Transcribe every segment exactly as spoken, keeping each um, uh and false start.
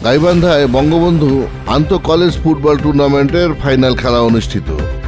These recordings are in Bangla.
গাইবান্ধায় বঙ্গবন্ধু আন্তঃ কলেজ ফুটবল টুর্নামেন্টের ফাইনাল খেলা অনুষ্ঠিত।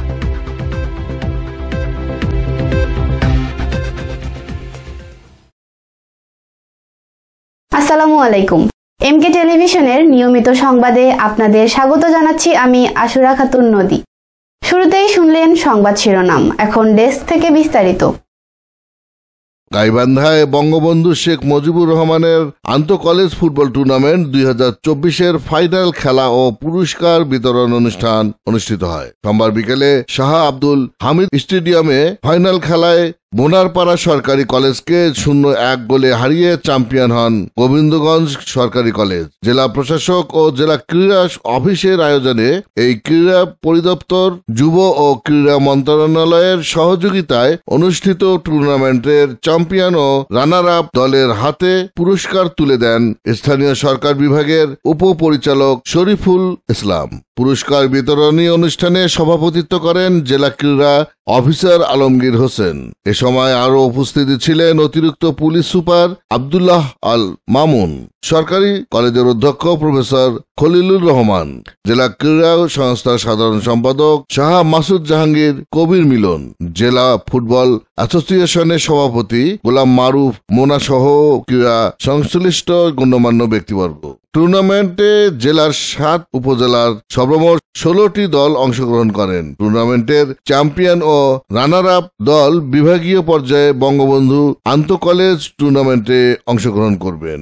আসসালামু আলাইকুম। এমকে টেলিভিশনের নিয়মিত সংবাদে আপনাদের স্বাগত জানাচ্ছি আমি আশুরা খাতুন নদী। শুরুতেই শুনলেন সংবাদ শিরোনাম, এখন ডেস্ক থেকে বিস্তারিত। গাইবান্ধায় বঙ্গবন্ধু শেখ মুজিবুর রহমানের আন্তঃ কলেজ ফুটবল টুর্নামেন্ট দুই হাজার চব্বিশের ফাইনাল খেলা ও পুরস্কার বিতরণ অনুষ্ঠান অনুষ্ঠিত হয়। সোমবার বিকেলে শাহ আব্দুল হামিদ স্টেডিয়ামে ফাইনাল খেলায় বোনারপাড়া সরকারি কলেজকে শূন্য এক গোলে হারিয়ে চ্যাম্পিয়ন হন গোবিন্দগঞ্জ সরকারি কলেজ। জেলা প্রশাসক ও জেলা ক্রীড়া অফিসের আয়োজনে এই ক্রীড়া পরিদপ্তর, যুব ও ক্রীড়া মন্ত্রণালয়ের সহযোগিতায় অনুষ্ঠিত টুর্নামেন্টের চ্যাম্পিয়ন ও রানার আপ দলের হাতে পুরস্কার তুলে দেন স্থানীয় সরকার বিভাগের উপপরিচালক শরীফুল ইসলাম। পুরস্কার বিতরণী অনুষ্ঠানে সভাপতিত্ব করেন জেলা ক্রীড়া অফিসার আলমগীর হোসেন। এ সময় আরও উপস্থিতি ছিলেন অতিরিক্ত পুলিশ সুপার আব্দুল্লাহ আল মামুন, সরকারি কলেজের অধ্যক্ষ প্রফেসর খলিলুর রহমান, জেলা ক্রীড়া সংস্থার সাধারণ সম্পাদক শাহ মাসুদ জাহাঙ্গীর কবির মিলন, জেলা ফুটবল অ্যাসোসিয়েশনের সভাপতি গোলাম মারুফ মোনা সহ ক্রীড়া সংশ্লিষ্ট গণ্যমান্য ব্যক্তিবর্গ। টুর্নামেন্টে জেলার সাত উপজেলার সর্বমোট ষোলোটি দল অংশগ্রহণ করেন। টুর্নামেন্টের চ্যাম্পিয়ন ও রানার আপ দল বিভাগীয় পর্যায়ে বঙ্গবন্ধু আন্তঃ কলেজ টুর্নামেন্টে অংশগ্রহণ করবেন।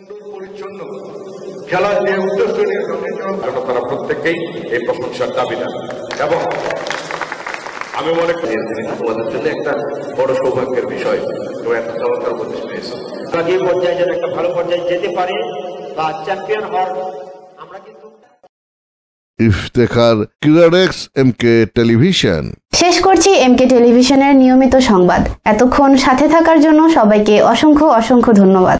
খেলার যে উদ্দেশ্য নিয়ে তারা প্রত্যেকেই এই প্রশংসার দাবিদার এবং আমি মনে করি তোমাদের জন্য একটা বড় সৌভাগ্যের বিষয়। তো একটা চমৎকার উপদেশ পেয়েছে, আগে পর্যায়ে যেন একটা ভালো পর্যায়ে যেতে পারে বা চ্যাম্পিয়ন হওয়ার আমরা কিন্তু। ইফতেখার, ক্রীড়াডেস্ক, এমকে টেলিভিশন। শেষ করছি এমকে টেলিভিশনের নিয়মিত সংবাদ। এতক্ষণ সাথে থাকার জন্য সবাইকে অসংখ্য অসংখ্য ধন্যবাদ।